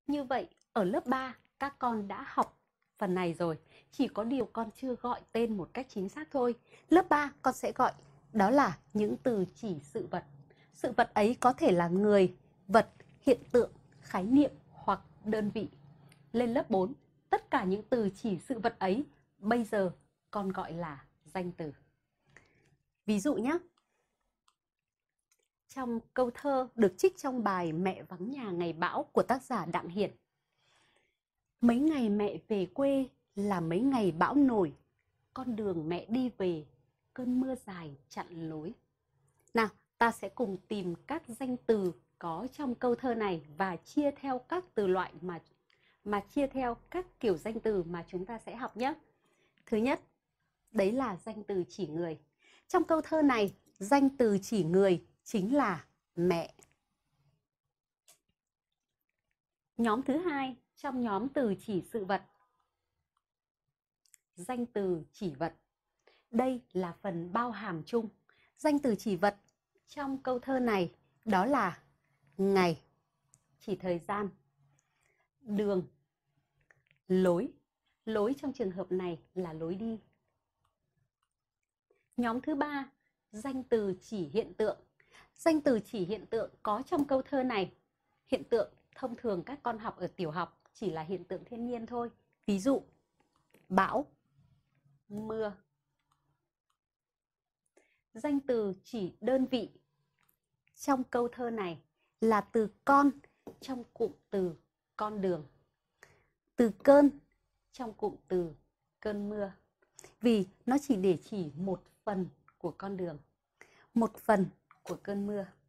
Như vậy, ở lớp 3, các con đã học phần này rồi. Chỉ có điều con chưa gọi tên một cách chính xác thôi. Lớp 3 con sẽ gọi đó là những từ chỉ sự vật. Sự vật ấy có thể là người, vật, hiện tượng, khái niệm hoặc đơn vị. Lên lớp 4, tất cả những từ chỉ sự vật ấy bây giờ con gọi là danh từ. Ví dụ nhé. Trong câu thơ được trích trong bài Mẹ vắng nhà ngày bão của tác giả Đặng Hiển. Mấy ngày mẹ về quê là mấy ngày bão nổi, con đường mẹ đi về, cơn mưa dài chặn lối. Nào, ta sẽ cùng tìm các danh từ có trong câu thơ này và chia theo các từ loại mà chia theo các kiểu danh từ mà chúng ta sẽ học nhé. Thứ nhất, đấy là danh từ chỉ người. Trong câu thơ này, danh từ chỉ người chính là mẹ. Nhóm thứ hai trong nhóm từ chỉ sự vật, danh từ chỉ vật. Đây là phần bao hàm chung. Danh từ chỉ vật trong câu thơ này đó là ngày, chỉ thời gian, đường, lối. Lối trong trường hợp này là lối đi. Nhóm thứ ba, danh từ chỉ hiện tượng. Danh từ chỉ hiện tượng có trong câu thơ này. Hiện tượng thông thường các con học ở tiểu học chỉ là hiện tượng thiên nhiên thôi. Ví dụ, bão, mưa. Danh từ chỉ đơn vị trong câu thơ này là từ con trong cụm từ con đường, từ cơn trong cụm từ cơn mưa. Vì nó chỉ để chỉ một phần của con đường, một phần của cơn mưa.